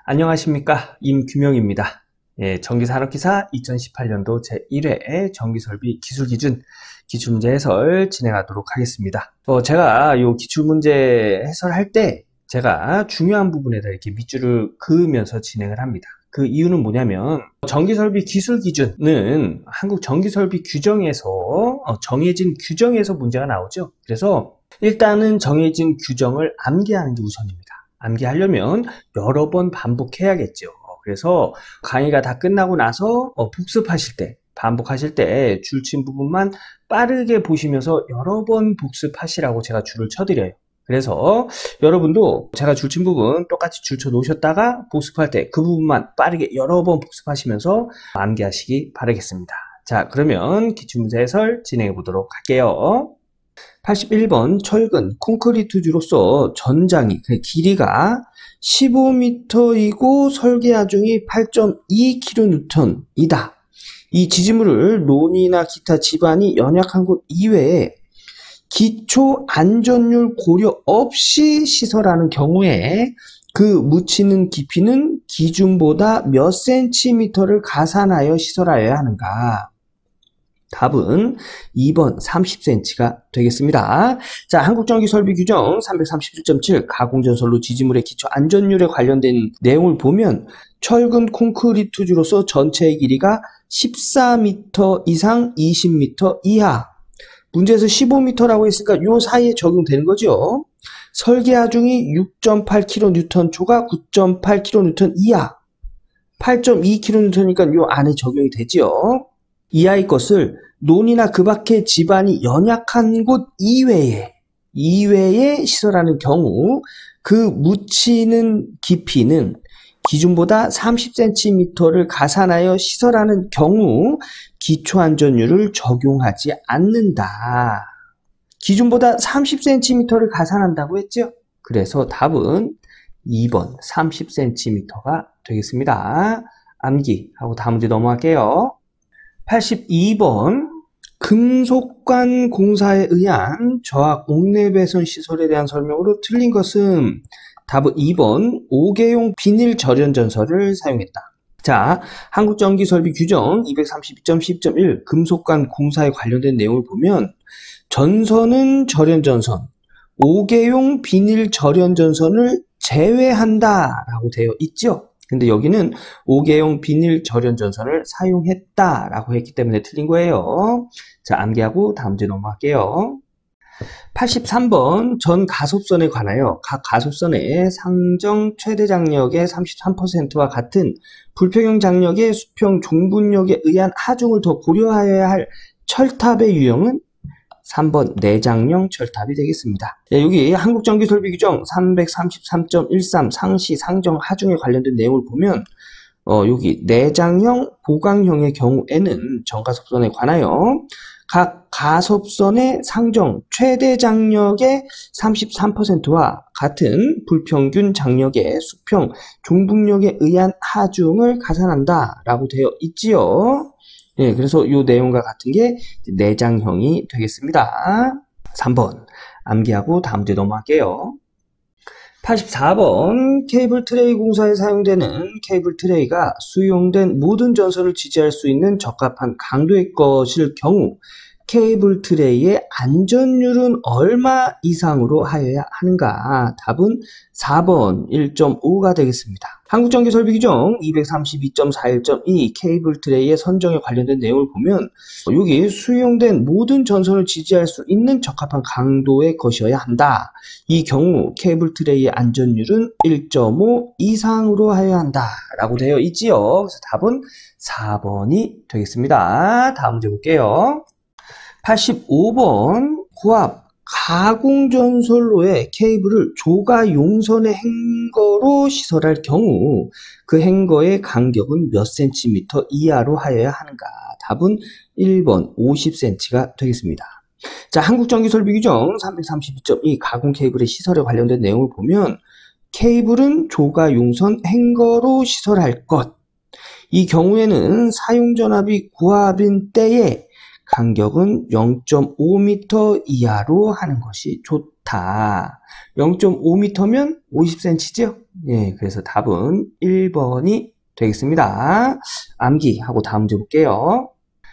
안녕하십니까, 임규명입니다. 전기산업기사 2018년도 제1회 전기설비 기술기준 기출문제 해설 진행하도록 하겠습니다. 제가 이 기출문제 해설할 때 제가 중요한 부분에다 이렇게 밑줄을 그으면서 진행을 합니다. 그 이유는 뭐냐면 전기설비 기술기준은 한국 전기설비 규정에서 정해진 규정에서 문제가 나오죠. 그래서 일단은 정해진 규정을 암기하는 게 우선입니다. 암기하려면 여러 번 반복해야겠죠. 그래서 강의가 다 끝나고 나서 복습하실 때, 반복하실 때 줄친 부분만 빠르게 보시면서 여러 번 복습하시라고 제가 줄을 쳐드려요. 그래서 여러분도 제가 줄친 부분 똑같이 줄쳐 놓으셨다가 복습할 때 그 부분만 빠르게 여러 번 복습하시면서 암기하시기 바라겠습니다. 자, 그러면 기출문제 해설 진행해 보도록 할게요. 81번 철근 콘크리트주로서 전장이 길이가 15m이고 설계 하중이 8.2kN이다. 이 지지물을 논이나 기타 지반이 연약한 곳 이외에 기초 안전율 고려 없이 시설하는 경우에 그 묻히는 깊이는 기준보다 몇 cm를 가산하여 시설하여야 하는가? 답은 2번 30cm가 되겠습니다. 자, 한국전기설비규정 331.7 가공전선로 지지물의 기초 안전율에 관련된 내용을 보면 철근 콘크리트주로서 전체의 길이가 14m 이상 20m 이하, 문제에서 15m라고 했으니까 요 사이에 적용되는 거죠. 설계 하중이 6.8kN초가 9.8kN 이하, 8.2kN니까 요 안에 적용이 되죠. 이하의 것을 논이나 그 밖의 지반이 연약한 곳 이외에 시설하는 경우 그 묻히는 깊이는 기준보다 30cm를 가산하여 시설하는 경우 기초안전율을 적용하지 않는다. 기준보다 30cm를 가산한다고 했죠? 그래서 답은 2번 30cm가 되겠습니다. 암기하고 다음 문제 넘어갈게요. 82번 금속관 공사에 의한 저하 옥내배선 시설에 대한 설명으로 틀린 것은 답은 2번 5개용 비닐 절연전선을 사용했다. 자, 한국전기설비규정 232.10.1 금속관 공사에 관련된 내용을 보면 전선은 절연전선, 5개용 비닐 절연전선을 제외한다 라고 되어 있죠. 근데 여기는 5개용 비닐 절연전선을 사용했다라고 했기 때문에 틀린 거예요. 자, 암기하고 다음 문제 넘어갈게요. 83번 전 가속선에 관하여 각 가속선의 상정 최대 장력의 33%와 같은 불평형 장력의 수평 종분력에 의한 하중을 더 고려하여야 할 철탑의 유형은 3번 내장형 철탑이 되겠습니다. 여기 한국전기설비규정 333.13 상시 상정 하중에 관련된 내용을 보면 여기 내장형 보강형의 경우에는 전가속선에 관하여 각 가속선의 상정 최대 장력의 33%와 같은 불평균 장력의 수평 종분력에 의한 하중을 가산한다 라고 되어 있지요. 그래서 이 내용과 같은 게 내장형이 되겠습니다. 3번 암기하고 다음 문제 넘어갈게요. 84번 케이블 트레이 공사에 사용되는 케이블 트레이가 수용된 모든 전선을 지지할 수 있는 적합한 강도의 것일 경우 케이블 트레이의 안전율은 얼마 이상으로 하여야 하는가? 답은 4번 1.5가 되겠습니다. 한국전기설비규정 232.41.2 케이블 트레이의 선정에 관련된 내용을 보면 여기 수용된 모든 전선을 지지할 수 있는 적합한 강도의 것이어야 한다. 이 경우 케이블 트레이의 안전율은 1.5 이상으로 하여야 한다 라고 되어 있지요. 그래서 답은 4번이 되겠습니다. 다음 문제 볼게요. 85번 고압 가공전선로의 케이블을 조가 용선의 행거로 시설할 경우 그 행거의 간격은 몇 cm 이하로 하여야 하는가? 답은 1번 50cm가 되겠습니다. 자, 한국전기설비규정 332.2 가공 케이블의 시설에 관련된 내용을 보면 케이블은 조가 용선 행거로 시설할 것. 이 경우에는 사용전압이 고압인 때에 간격은 0.5m 이하로 하는 것이 좋다. 0.5m면 50cm죠? 예, 그래서 답은 1번이 되겠습니다. 암기하고 다음 문제 볼게요.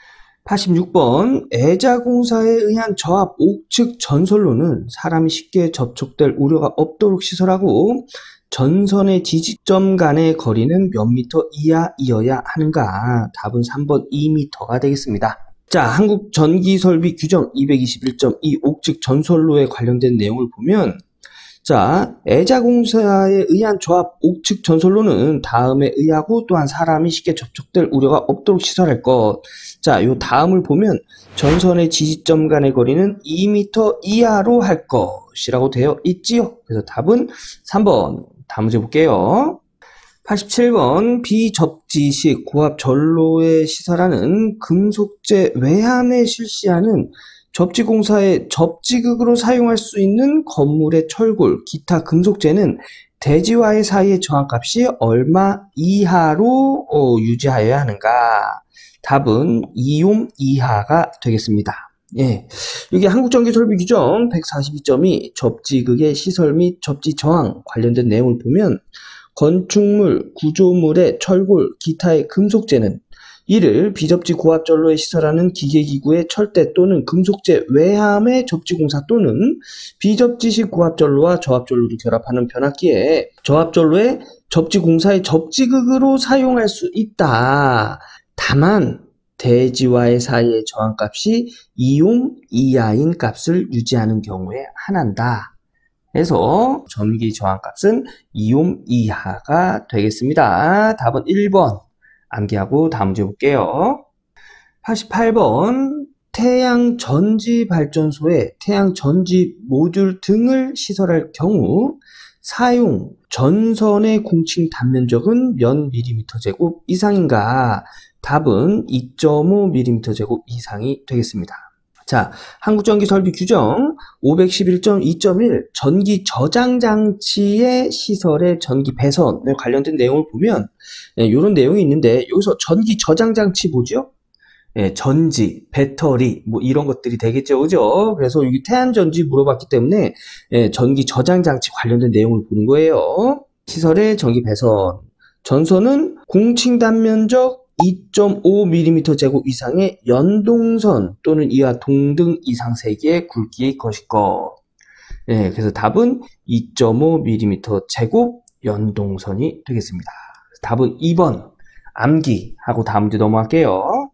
86번 애자공사에 의한 저압 옥측 전선로는 사람이 쉽게 접촉될 우려가 없도록 시설하고 전선의 지지점 간의 거리는 몇 미터 이하이어야 하는가? 답은 3번 2m가 되겠습니다. 자, 한국전기설비 규정 221.2 옥측 전선로에 관련된 내용을 보면 자, 애자공사에 의한 조합 옥측 전선로는 다음에 의하고 또한 사람이 쉽게 접촉될 우려가 없도록 시설할 것. 자, 요 다음을 보면 전선의 지지점 간의 거리는 2m 이하로 할 것이라고 되어 있지요. 그래서 답은 3번. 다음 문제 볼게요. 87번 비접지식 고압 전로에 시설하는 금속재 외함에 실시하는 접지공사의 접지극으로 사용할 수 있는 건물의 철골, 기타 금속재는 대지와의 사이의 저항값이 얼마 이하로 유지하여야 하는가? 답은 2옴 이하가 되겠습니다. 예, 이게 한국전기설비규정 142.2 접지극의 시설 및 접지 저항 관련된 내용을 보면 건축물, 구조물의 철골, 기타의 금속재는 이를 비접지 고압전로에 시설하는 기계기구의 철대 또는 금속재 외함의 접지공사 또는 비접지식 고압전로와 저압전로를 결합하는 변압기에 저압전로의 접지공사의 접지극으로 사용할 수 있다. 다만 대지와의 사이의 저항값이 2옴 이하인 값을 유지하는 경우에 한한다. 그래서 전기 저항값은 2옴 이하가 되겠습니다. 답은 1번. 암기하고 다음 문제 볼게요. 88번 태양 전지 발전소에 태양 전지 모듈 등을 시설할 경우 사용 전선의 공칭 단면적은 몇 밀리미터 제곱 이상인가? 답은 2.5mm 제곱 이상이 되겠습니다. 자, 한국전기설비 규정 511.2.1 전기 저장 장치의 시설의 전기 배선에 관련된 내용을 보면 이런 내용이 있는데 여기서 전기 저장 장치 뭐죠? 전지, 배터리 뭐 이런 것들이 되겠죠, 그죠? 그래서 여기 태안전지 물어봤기 때문에 전기 저장 장치 관련된 내용을 보는 거예요. 시설의 전기 배선 전선은 공칭 단면적 2.5mm 제곱 이상의 연동선 또는 이와 동등 이상 세기의 굵기의 것일 것. 예, 그래서 답은 2.5mm 제곱 연동선이 되겠습니다. 답은 2번. 암기하고 다음 문제 넘어갈게요.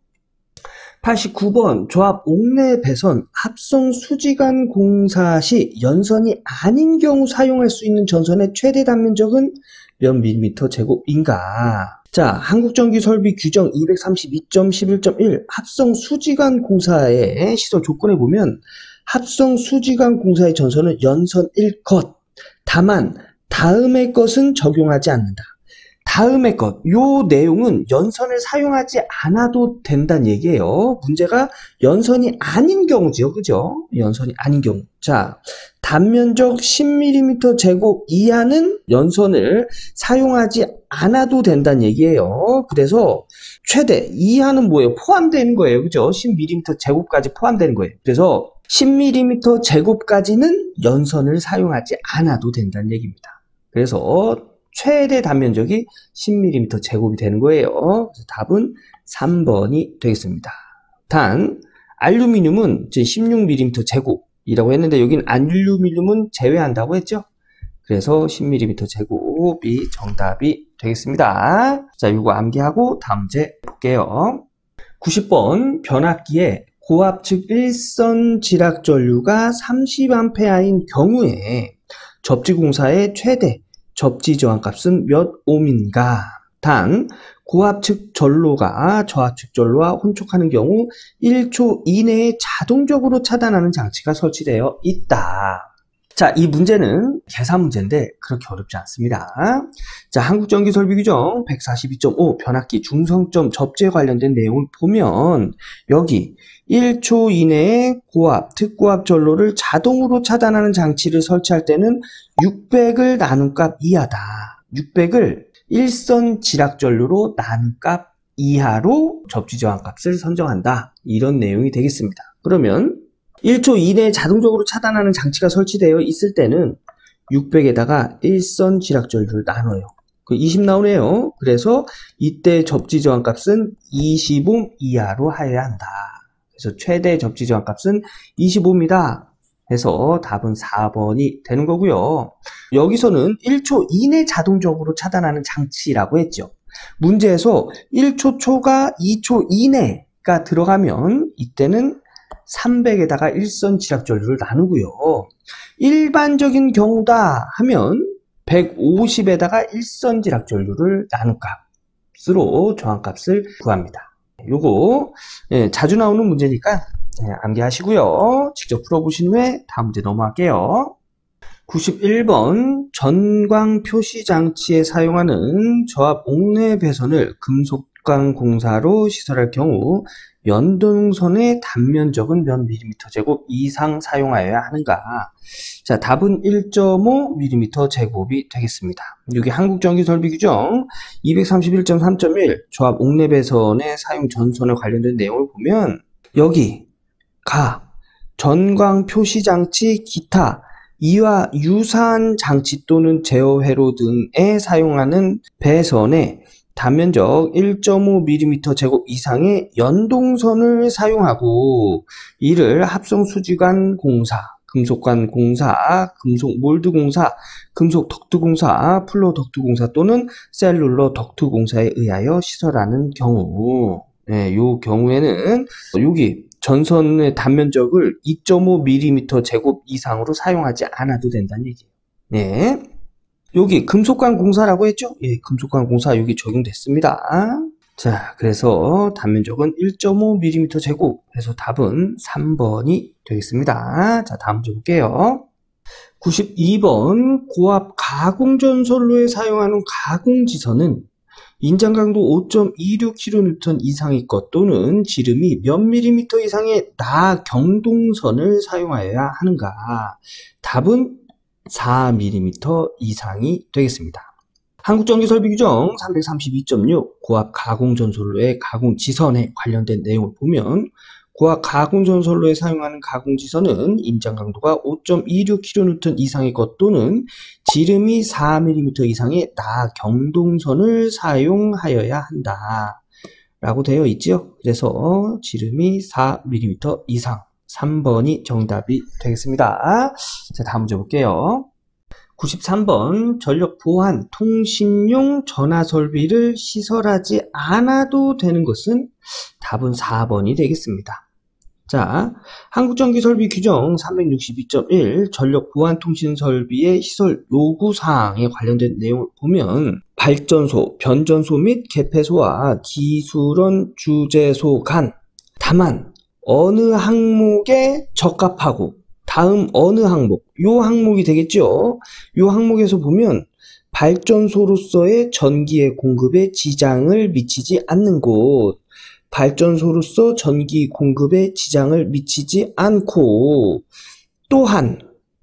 89번 조합 옥내 배선 합성 수지관 공사 시 연선이 아닌 경우 사용할 수 있는 전선의 최대 단면적은 몇 밀리미터 제곱인가? 자, 한국전기설비 규정 232.11.1 합성 수지관 공사의 시설 조건에 보면 합성 수지관 공사의 전선은 연선 1컷. 다만 다음의 것은 적용하지 않는다. 다음의 것, 요 내용은 연선을 사용하지 않아도 된다는 얘기예요. 문제가 연선이 아닌 경우지요, 그죠? 연선이 아닌 경우. 자, 단면적 10mm 제곱 이하는 연선을 사용하지 않아도 된다는 얘기예요. 그래서 최대 이하는 뭐예요? 포함되는 거예요, 그죠? 10mm 제곱까지 포함되는 거예요. 그래서 10mm 제곱까지는 연선을 사용하지 않아도 된다는 얘기입니다. 그래서 최대 단면적이 10mm 제곱이 되는 거예요. 그래서 답은 3번이 되겠습니다. 단, 알루미늄은 16mm 제곱이라고 했는데 여기는 알루미늄은 제외한다고 했죠. 그래서 10mm 제곱이 정답이 되겠습니다. 자, 이거 암기하고 다음 문제 볼게요. 90번 변압기에 고압측 일선 지락 전류가 30A인 경우에 접지공사의 최대 접지 저항값은 몇 옴인가? 단, 고압측 전로가 저하측 전로와 혼촉하는 경우 1초 이내에 자동적으로 차단하는 장치가 설치되어 있다. 자, 이 문제는 계산 문제인데 그렇게 어렵지 않습니다. 자, 한국전기설비규정 142.5 변압기 중성점 접지에 관련된 내용을 보면 여기 1초 이내에 고압, 특고압 전로를 자동으로 차단하는 장치를 설치할 때는 600을 나눈 값 이하다. 600을 일선 지락 전류로 나눈 값 이하로 접지 저항값을 선정한다. 이런 내용이 되겠습니다. 그러면 1초 이내에 자동적으로 차단하는 장치가 설치되어 있을 때는 600에다가 일선 지락전류를 나눠요. 그 20 나오네요. 그래서 이때 접지 저항값은 20옴 이하로 하여야 한다. 그래서 최대 접지 저항값은 25입니다. 해서 답은 4번이 되는 거고요. 여기서는 1초 이내 자동적으로 차단하는 장치라고 했죠. 문제에서 1초 초과 2초 이내가 들어가면 이때는 300에다가 일선 지락전류를 나누고요. 일반적인 경우다 하면 150에다가 일선 지락전류를 나눈 값으로 저항값을 구합니다. 요거 자주 나오는 문제니까 암기하시고요. 직접 풀어보신 후에 다음 문제 넘어갈게요. 91번 전광 표시 장치에 사용하는 저압 옥내 배선을 금속광 공사로 시설할 경우 연동선의 단면적은 몇 밀리미터 제곱 이상 사용하여야 하는가? 자, 답은 1.5mm 제곱이 되겠습니다. 여기 한국전기설비규정 231.3.1 조합 옥내 배선의 사용 전선에 관련된 내용을 보면 여기 전광 표시 장치 기타 이와 유사한 장치 또는 제어 회로 등에 사용하는 배선에 단면적 1.5mm 제곱 이상의 연동선을 사용하고 이를 합성 수지관 공사, 금속관 공사, 금속 몰드 공사, 금속 덕트 공사, 플로 덕트 공사 또는 셀룰러 덕트 공사에 의하여 시설하는 경우, 요 경우에는 여기 전선의 단면적을 2.5mm 제곱 이상으로 사용하지 않아도 된다는 얘기예요. 네. 여기 금속관 공사라고 했죠? 예, 금속관 공사 여기 적용됐습니다. 자, 그래서 단면적은 1.5mm 제곱 해서 답은 3번이 되겠습니다. 자, 다음 문제 볼게요. 92번 고압 가공전선로에 사용하는 가공지선은 인장 강도 5.26kN 이상의 것 또는 지름이 몇 밀리미터 이상의 나경동선을 사용하여야 하는가? 답은 4mm 이상이 되겠습니다. 한국전기설비규정 332.6 고압 가공전선로의 가공지선에 관련된 내용을 보면 고압 가공전선로에 사용하는 가공지선은 임장 강도가 5.26kN 이상의 것 또는 지름이 4mm 이상의 나경동선을 사용하여야 한다 라고 되어 있죠. 그래서 지름이 4mm 이상 3번이 정답이 되겠습니다. 자, 다음 문제 볼게요. 93번 전력 보안 통신용 전화 설비를 시설하지 않아도 되는 것은 답은 4번이 되겠습니다. 자, 한국전기설비 규정 362.1 전력 보안 통신 설비의 시설 요구사항에 관련된 내용을 보면 발전소, 변전소 및 개폐소와 기술원 주재소 간 다만 어느 항목에 적합하고 다음 어느 항목, 요 항목이 되겠죠. 요 항목에서 보면 발전소로서의 전기의 공급에 지장을 미치지 않는 곳, 발전소로서 전기 공급에 지장을 미치지 않고 또한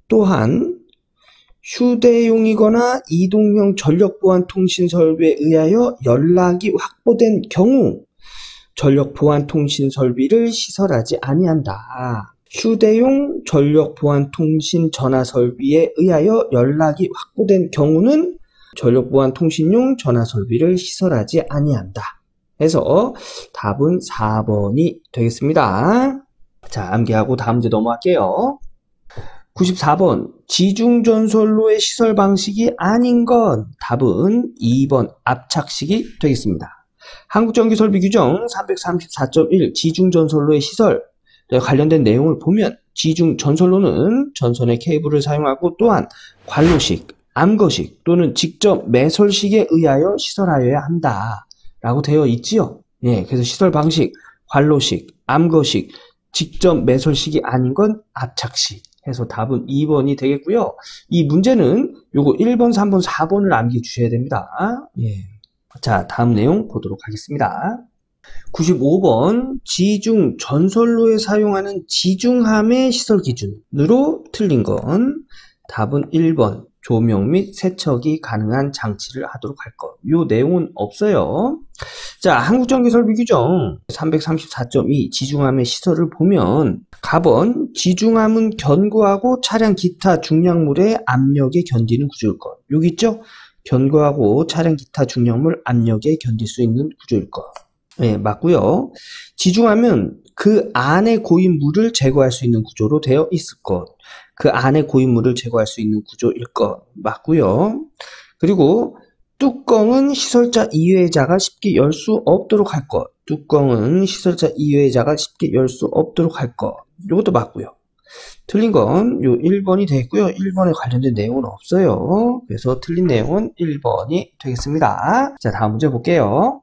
휴대용이거나 이동형 전력보안 통신 설비에 의하여 연락이 확보된 경우 전력보안 통신 설비를 시설하지 아니한다. 휴대용 전력보안 통신 전화 설비에 의하여 연락이 확보된 경우는 전력보안 통신용 전화 설비를 시설하지 아니한다. 해서 답은 4번이 되겠습니다. 자, 암기하고 다음 문제 넘어갈게요. 94번 지중전선로의 시설 방식이 아닌 건 답은 2번 압착식이 되겠습니다. 한국전기설비규정 334.1 지중전선로의 시설 관련된 내용을 보면 지중전선로는 전선의 케이블을 사용하고 또한 관로식, 암거식 또는 직접 매설식에 의하여 시설하여야 한다 라고 되어 있지요. 예, 그래서 시설 방식, 관로식, 암거식, 직접 매설식이 아닌 건 압착식 해서 답은 2번이 되겠고요. 이 문제는 요거 1번, 3번, 4번을 암기해 주셔야 됩니다. 예. 자, 다음 내용 보도록 하겠습니다. 95번 지중 전선로에 사용하는 지중함의 시설 기준으로 틀린 건 답은 1번 조명 및 세척이 가능한 장치를 하도록 할 것. 요 내용은 없어요. 자, 한국전기설비규정 334.2 지중함의 시설을 보면 갑원 지중함은 견고하고 차량 기타 중량물의 압력에 견디는 구조일 것. 여기 있죠? 견고하고 차량 기타 중량물 압력에 견딜 수 있는 구조일 것. 네, 맞고요. 지중함은 그 안에 고인 물을 제거할 수 있는 구조로 되어 있을 것. 그 안에 고인 물을 제거할 수 있는 구조일 것. 맞고요. 그리고 뚜껑은 시설자 이외자가 쉽게 열 수 없도록 할 것. 뚜껑은 시설자 이외자가 쉽게 열 수 없도록 할 것. 이것도 맞고요. 틀린 건 요 1번이 되겠고요. 1번에 관련된 내용은 없어요. 그래서 틀린 내용은 1번이 되겠습니다. 자, 다음 문제 볼게요.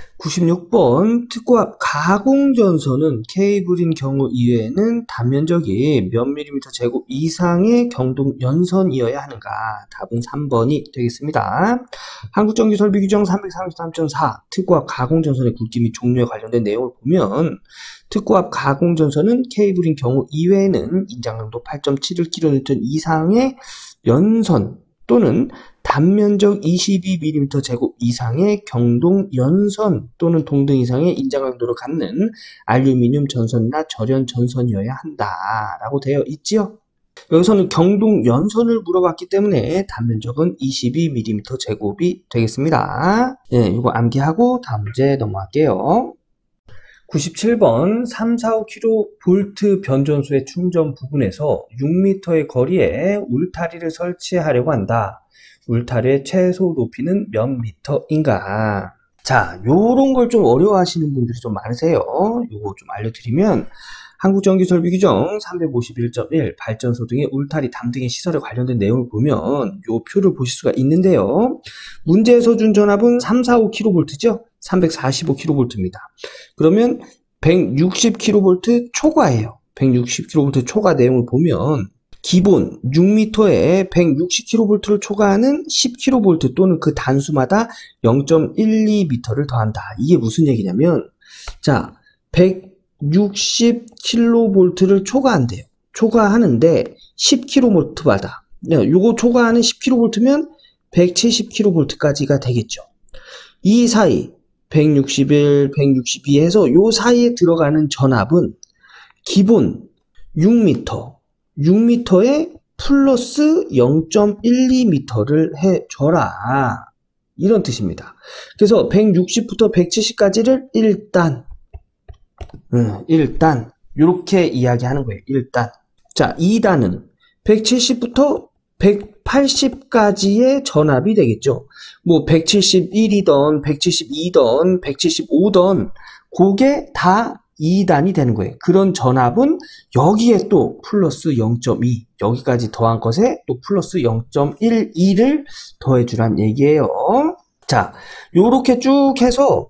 96번 특고압 가공전선은 케이블인 경우 이외에는 단면적이 몇 밀리미터 제곱 이상의 경동 연선이어야 하는가? 답은 3번이 되겠습니다. 한국전기설비규정 333.4 특고압 가공전선의 굵기 및 종류에 관련된 내용을 보면 특고압 가공전선은 케이블인 경우 이외에는 인장강도 8.71kN 이상의 연선 또는 단면적 22mm 제곱 이상의 경동 연선 또는 동등 이상의 인장 강도를 갖는 알루미늄 전선이나 절연 전선이어야 한다라고 되어 있지요. 여기서는 경동 연선을 물어봤기 때문에 단면적은 22mm 제곱이 되겠습니다. 예, 이거 암기하고 다음 문제 넘어갈게요. 97번 345kV 변전소의 충전 부분에서 6m의 거리에 울타리를 설치하려고 한다. 울타리의 최소 높이는 몇 미터인가? 자, 요런 걸 좀 어려워하시는 분들이 좀 많으세요. 요거 좀 알려드리면 한국전기설비규정 351.1 발전소 등의 울타리 담등의 시설에 관련된 내용을 보면 요 표를 보실 수가 있는데요. 문제에서 준 전압은 345kV죠. 345kV입니다. 그러면 160kV 초과예요. 160kV 초과 내용을 보면 기본 6m에 160kV를 초과하는 10kV 또는 그 단수마다 0.12m를 더한다. 이게 무슨 얘기냐면 자, 160kV를 초과한대요. 초과하는데 10kV마다 요거 초과하는 10kV면 170kV까지가 되겠죠. 이 사이 161, 162 해서 요 사이에 들어가는 전압은 기본 6m에 플러스 0.12m를 해줘라. 이런 뜻입니다. 그래서 160부터 170까지를 일단 이렇게 이야기하는 거예요. 일단. 자, 2단은 170부터 180까지의 전압이 되겠죠. 뭐 171이던 172던 175던 그게 다 2단이 되는 거예요. 그런 전압은 여기에 또 플러스 0.2 여기까지 더한 것에 또 플러스 0.12를 더해주란 얘기예요. 자, 요렇게 쭉 해서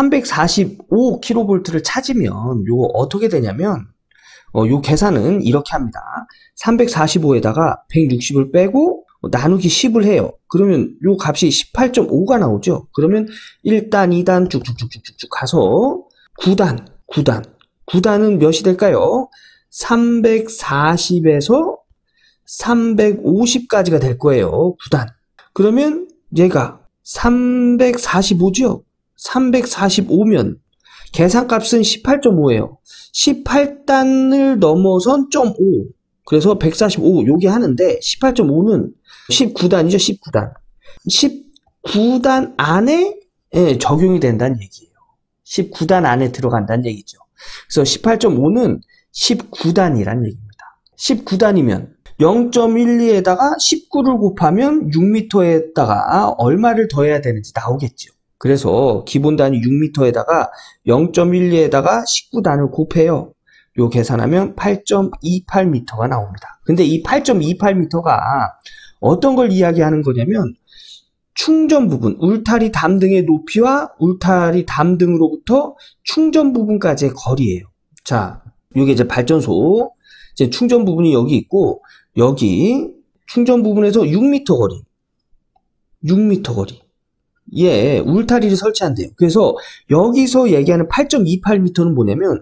345kV를 찾으면 요거 어떻게 되냐면 요 계산은 이렇게 합니다. 345에다가 160을 빼고 나누기 10을 해요. 그러면 요 값이 18.5가 나오죠. 그러면 1단, 2단 쭉쭉쭉쭉쭉 가서 9단은 몇이 될까요? 340에서 350까지가 될 거예요. 9단. 그러면 얘가 345죠? 345면 계산값은 18.5예요. 18단을 넘어선 0.5. 그래서 145 요게 하는데 18.5는 19단이죠. 19단. 19단 안에 적용이 된다는 얘기예요. 19단 안에 들어간다는 얘기죠. 그래서 18.5는 19단이란 얘기입니다. 19단이면 0.12에다가 19를 곱하면 6m에다가 얼마를 더해야 되는지 나오겠죠. 그래서 기본 단위 6m에다가 0.12에다가 19단을 곱해요. 요 계산하면 8.28m가 나옵니다. 근데 이 8.28m가 어떤 걸 이야기하는 거냐면 충전 부분, 울타리 담등의 높이와 울타리 담등으로부터 충전 부분까지의 거리예요. 자, 요게 이제 발전소, 이제 충전 부분이 여기 있고 여기 충전 부분에서 6m 거리. 6m 거리. 예, 울타리를 설치한대요. 그래서 여기서 얘기하는 8.28m는 뭐냐면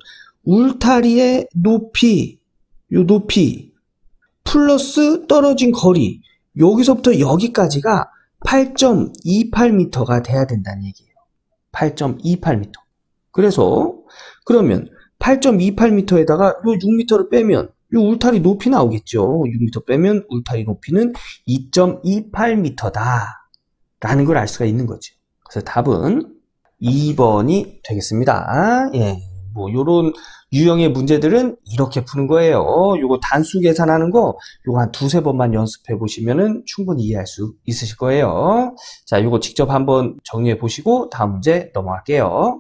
울타리의 높이, 요 높이 플러스 떨어진 거리, 여기서부터 여기까지가 8.28m가 돼야 된다는 얘기예요. 8.28m. 그래서 그러면 8.28m에다가 요 6m를 빼면 요 울타리 높이 나오겠죠. 6m 빼면 울타리 높이는 2.28m다 라는 걸 알 수가 있는 거죠. 그래서 답은 2번이 되겠습니다. 예, 뭐 요런 유형의 문제들은 이렇게 푸는 거예요. 요거 단수 계산하는 거 요거 한 두세 번만 연습해 보시면은 충분히 이해할 수 있으실 거예요. 자, 요거 직접 한번 정리해 보시고 다음 문제 넘어갈게요.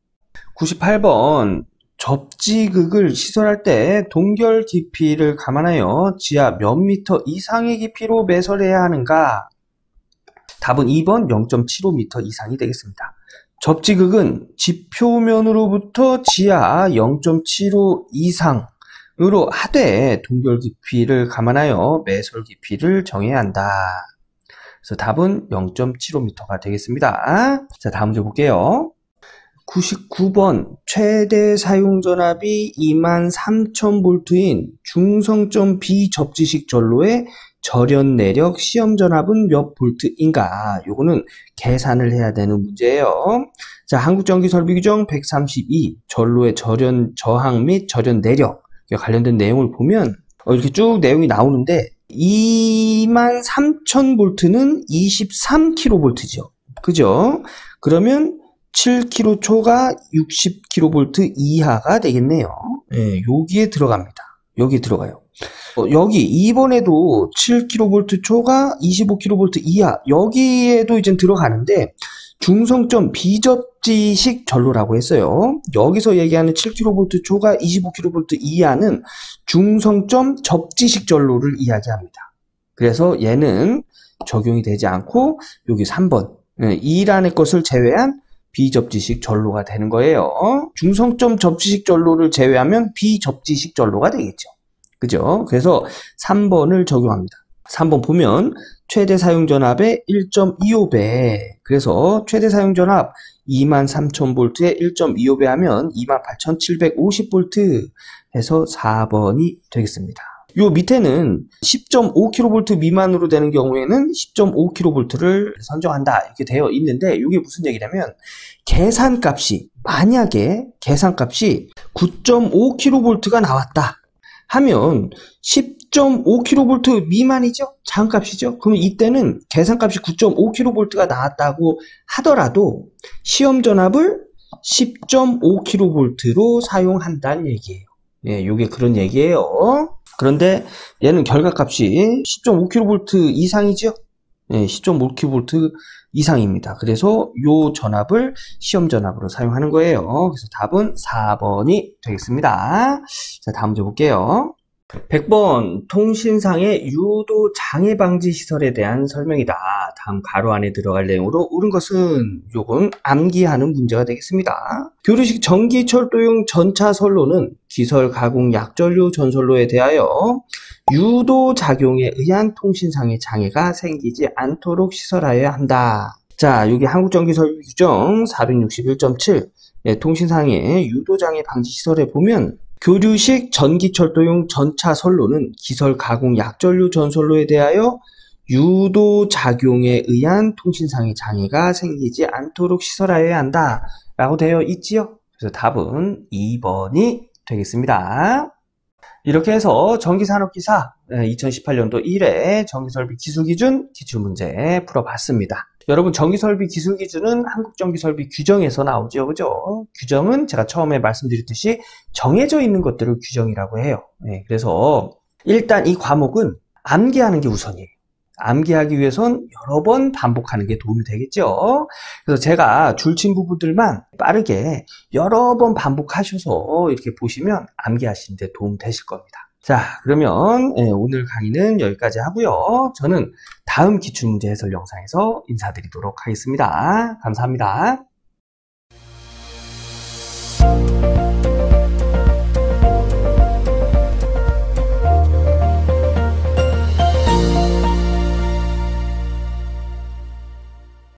98번 접지극을 시설할 때 동결 깊이를 감안하여 지하 몇 미터 이상의 깊이로 매설해야 하는가? 답은 2번 0.75m 이상이 되겠습니다. 접지극은 지표면으로부터 지하 0.75 이상으로 하되 동결 깊이를 감안하여 매설 깊이를 정해야 한다. 그래서 답은 0.75m가 되겠습니다. 자, 다음 문제 볼게요. 99번 최대 사용 전압이 23,000V인 중성점 비접지식 전로의 절연 내력 시험 전압은 몇 볼트인가? 요거는 계산을 해야 되는 문제예요. 자, 한국전기설비규정 132 전로의 절연 저항 및 절연 내력 관련된 내용을 보면 이렇게 쭉 내용이 나오는데 23,000V는 23kV죠. 그죠? 그러면 7kV가 60kV 이하가 되겠네요. 예, 여기에 들어갑니다. 여기 들어가요. 여기 2번에도 7kV 초가 25kV 이하 여기에도 이제 들어가는데 중성점 비접지식 전로라고 했어요. 여기서 얘기하는 7kV 초가 25kV 이하는 중성점 접지식 전로를 이야기합니다. 그래서 얘는 적용이 되지 않고 여기 3번 2란의 것을 제외한 비접지식 전로가 되는 거예요. 중성점 접지식 전로를 제외하면 비접지식 전로가 되겠죠. 그죠? 그래서 3번을 적용합니다. 3번 보면 최대 사용 전압의 1.25배. 그래서 최대 사용 전압 23,000V에 1.25배 하면 28,750V 해서 4번이 되겠습니다. 요 밑에는 10.5kV 미만으로 되는 경우에는 10.5kV를 선정한다 이렇게 되어 있는데 이게 무슨 얘기냐면 계산값이 만약에 계산값이 9.5kV가 나왔다 하면 10.5kV 미만이죠? 자음값이죠? 그럼 이때는 계산값이 9.5kV가 나왔다고 하더라도 시험 전압을 10.5kV로 사용한다는 얘기예요. 예, 요게 그런 얘기예요. 그런데 얘는 결과값이 10.5kV 이상이죠? 예, 10.5kV 이상입니다. 그래서 요 전압을 시험 전압으로 사용하는 거예요. 그래서 답은 4번이 되겠습니다. 자, 다음 문제 볼게요. 100번 통신상의 유도 장애 방지 시설에 대한 설명이다. 다음 가로 안에 들어갈 내용으로 옳은 것은 요건 암기하는 문제가 되겠습니다. 교류식 전기철도용 전차 선로는 기설 가공 약전류 전선로에 대하여 유도 작용에 의한 통신상의 장애가 생기지 않도록 시설하여야 한다. 자, 여기 한국전기설비규정 461.7 통신상의 유도장애 방지 시설에 보면 교류식 전기철도용 전차 선로는 기설 가공 약전류 전선로에 대하여 유도 작용에 의한 통신상의 장애가 생기지 않도록 시설하여야 한다 라고 되어 있지요. 그래서 답은 2번이 되겠습니다. 이렇게 해서 전기산업기사 2018년도 1회 전기설비 기술기준 기출문제 풀어봤습니다. 여러분 전기설비 기술기준은 한국전기설비 규정에서 나오죠. 그죠? 규정은 제가 처음에 말씀드렸듯이 정해져 있는 것들을 규정이라고 해요. 네, 그래서 일단 이 과목은 암기하는 게 우선이에요. 암기하기 위해선 여러 번 반복하는 게 도움이 되겠죠. 그래서 제가 줄친 부분들만 빠르게 여러 번 반복하셔서 이렇게 보시면 암기하시는 데 도움 되실 겁니다. 자, 그러면 오늘 강의는 여기까지 하고요. 저는 다음 기출문제 해설 영상에서 인사드리도록 하겠습니다. 감사합니다.